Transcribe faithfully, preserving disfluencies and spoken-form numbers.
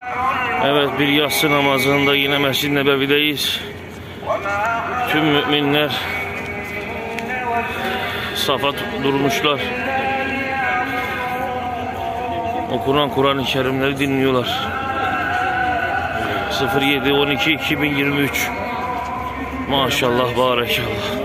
Evet, bir yatsı namazında yine Mescid-i Nebevi'deyiz. Tüm müminler safa durmuşlar. Okunan Kur'an-ı Kerimleri dinliyorlar. sıfır yedi on iki iki bin yirmi üç. Maşallah, barekallah.